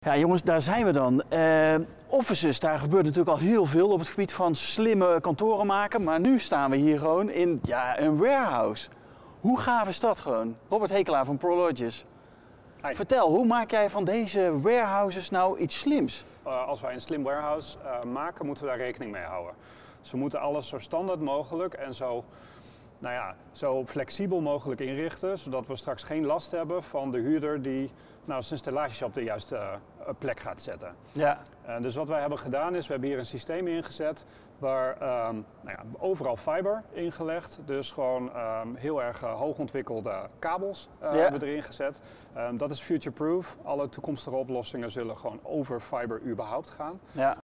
Ja jongens, daar zijn we dan. Offices, daar gebeurt natuurlijk al heel veel op het gebied van slimme kantoren maken. Maar nu staan we hier gewoon in een warehouse. Hoe gaaf is dat gewoon? Robert Hekelaar van Prologis. Hi. Vertel, hoe maak jij van deze warehouses nou iets slims? Als wij een slim warehouse maken, moeten we daar rekening mee houden. Dus we moeten alles zo standaard mogelijk en zo flexibel mogelijk inrichten, zodat we straks geen last hebben van de huurder die zijn stellages op de juiste plek gaat zetten. Ja. Dus wat wij hebben gedaan is, we hebben hier een systeem ingezet waar overal fiber ingelegd. Dus gewoon heel erg hoogontwikkelde kabels hebben we erin gezet. Dat is future-proof. Alle toekomstige oplossingen zullen gewoon over fiber überhaupt gaan. Ja.